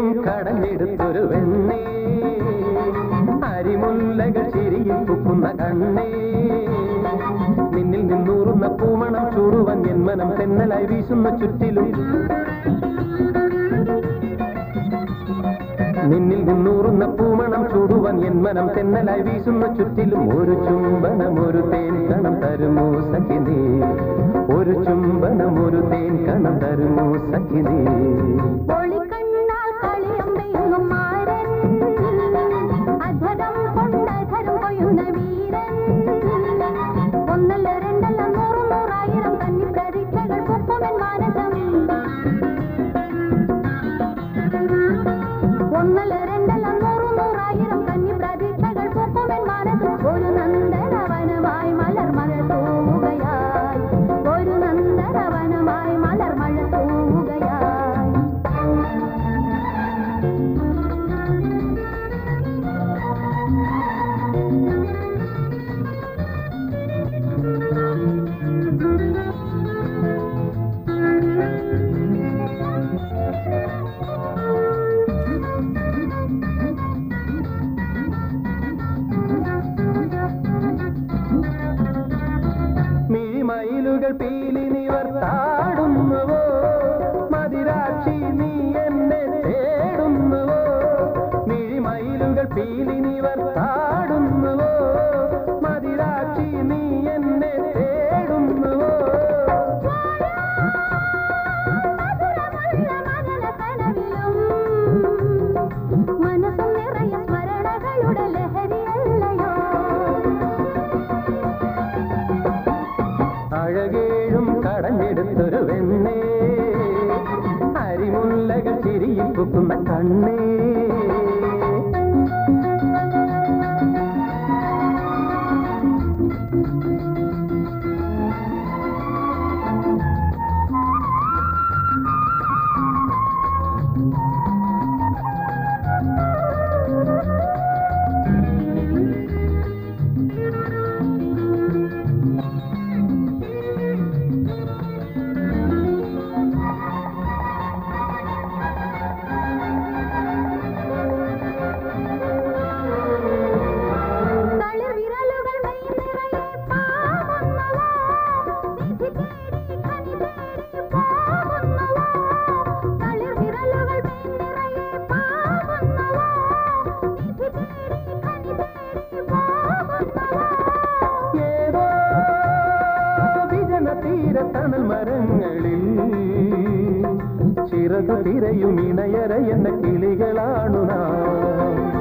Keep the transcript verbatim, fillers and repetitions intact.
കടഞ്ഞെടുത്തൊരു വെണ്ണേ, അരിമുല്ലകൾ ചിരിയിൽ പൂക്കുന്ന കണ്ണേ, നിന്നിൽ നിന്നൂറുന്ന പൂമണം ചൂടുവാൻ എൻ മനം തെന്നലായി വീശുന്ന ചുറ്റിലും, നിന്നിൽ നിന്നൂറുന്ന പൂമണം ചൂടുവാൻ എൻ മനം തെന്നലായി വീശുന്ന ചുറ്റിലും, ഒരു ചുംബനം ഒരു തേൻ കണം തരുമോ സഖിനേ, ഒരു ചുംബനം ഒരു തേൻ കണം തരുമോ സഖിനേ. അഴകേഴും കടഞ്ഞെടുത്തൊരു വെണ്ണേ, അരിമുല്ലകൾ ചിരിയിൽ പൂക്കുന്ന കണ്ണേ. തിരയും ഇണയര എന്ന കിളികളാണു നാം.